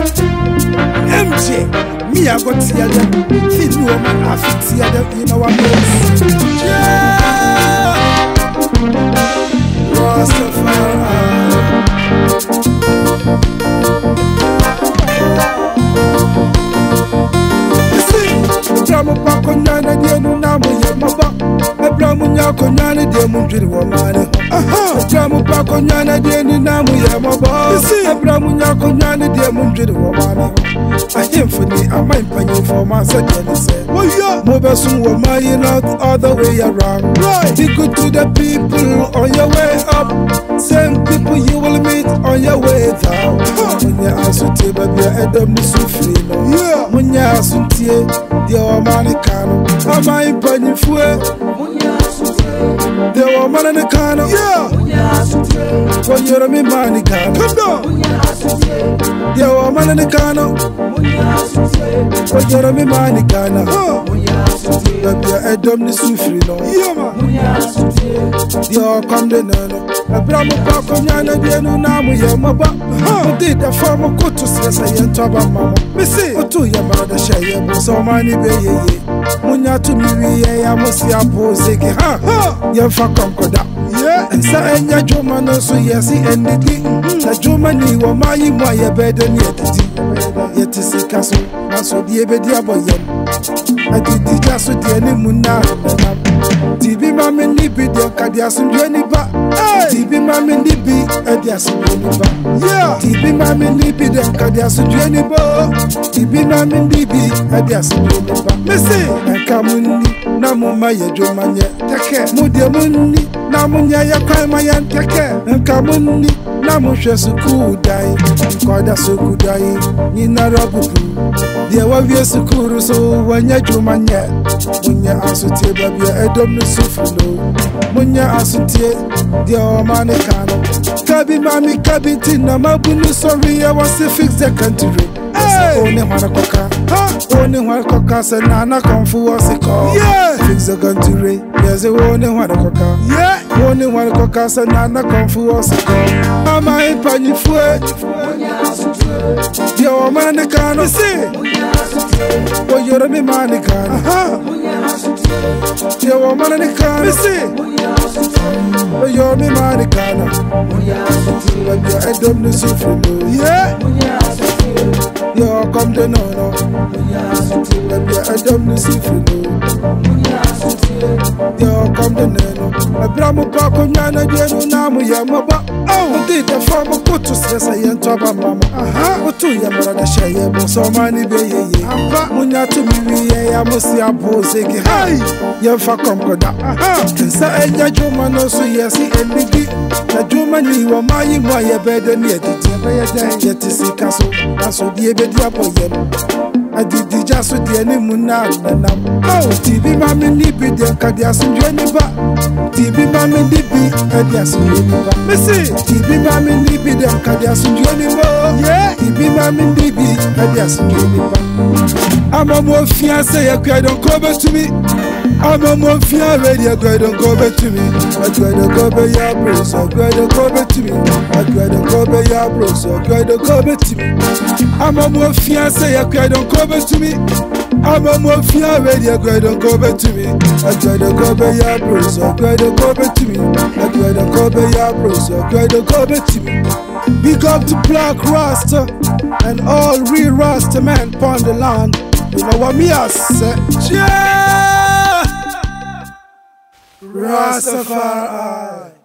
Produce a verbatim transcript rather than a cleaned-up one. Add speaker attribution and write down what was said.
Speaker 1: M J, me I got the other. Feel no man, I feel the other. You know what I mean? Yeah. Rastafari. Brahma Pakonyana, dear Nunamu Yamaba, a Brahmunya Konana, dear Mundri Wamani. Aha, Brahma Pakonyana, dear Nunamu Yamaba, a Brahmunya Konana, dear Mundri Wamani. I came for me, I might pay for my second. Oh, yeah, Mobasum were my not all the way around. Right, be good to the people on your way up. Same people you will meet on your way down. When you ask to baby, I don't miss you free. Yeah, when you ask to the Omanicano, am I paying for it? The Omanicano, yeah. When you're a Manicano, come on. The Omanicano, when you're a Manicano, I don't miss you free. Yeah, man. You're coming down. A Brahma Pakonyana, dear Nunamu Yamaba. Who did the farmer go to say and Taba Mama? Missy, or to your mother, Shaya, so many baby. Munya to me, I must see a posing. Ha ha, young Fakonkoda. Yeah, and Sa and ya Jomano, so yes, and the king. The Jomani were my my bed and yet, yet to see Castle, so the Ebedia boy. I did the just with the Muna. T V Mammy Nibi, the Kadiasun Jeniba. T V Mammy Nibi, and the Asuniba. Yeah, T V Mammy Nibi, the Kadiasun Jeniba. T V Mammy Nibi, and the Asuniba. Missy, and Kamuni, Namumaya Jomania, take Mudia Muni, Namunya Yakamayan, take and Kamuni, Namusha Suku die, Quada Suku die, Nina Rabu. There were via Sukuru, so when you do mania, when you answer to baby, I don't know Sufulo. When you answer to the Omanicano, Kabi Mammy Kabitina, Mabunu, sorry, I want to fix the country. Only one coca, only one coca, and Nana come for us a call. Yeah, fix the country. There's a only one coca. Yeah, only one coca, and Nana come for us a call. Am I in Pani Fue? Your Manicano, see. Oh, you're a Manicano. Your Manicano, see. Oh, you're a Manicano. I don't know Sufulo. Yeah. Yo, come to no, no. I don't miss you for no. Yo, come to no. A Brahma Pakonyana, dear Nunamu Yamaba. Oh, did the farmer put to say, and Taba Mama. Aha, what to your mother, Shaya, so many baby. Munya to me, I must see a posing. Hi, young Fakonkoda. Aha, and say, and Jomano, so yes, and the the Jomani were my way better than yet. Yet to see Castle, and so the Ebedia boy. I did the just with the Muna. Oh, T V Mammy Nibi, the Kadiasun Jeniba. T V Mammy Nibi, Kadiasun Jeniba. Missy, T V Mammy Nibi, the Kadiasun Jeniba. Yeah, T V Mammy Nibi, Kadiasun Jeniba. I'm a more fiancé, a guy don't come back to me. I'm a more fiancé, a guy don't go back to me. I try to go back your bros, a guy don't go back to me. I try to go back your bros, a guy don't go back to me. I'm a more fiancé, a guy don't go back to me. I'm a more fiancé, a guy don't go back to me. I try to go back your bros, a guy don't go back to me. I try to go back your bros, a guy don't go back to me. Big up to Black Rasta and all real Rasta men upon the land. You know what me I say? Yeah! Rastafari.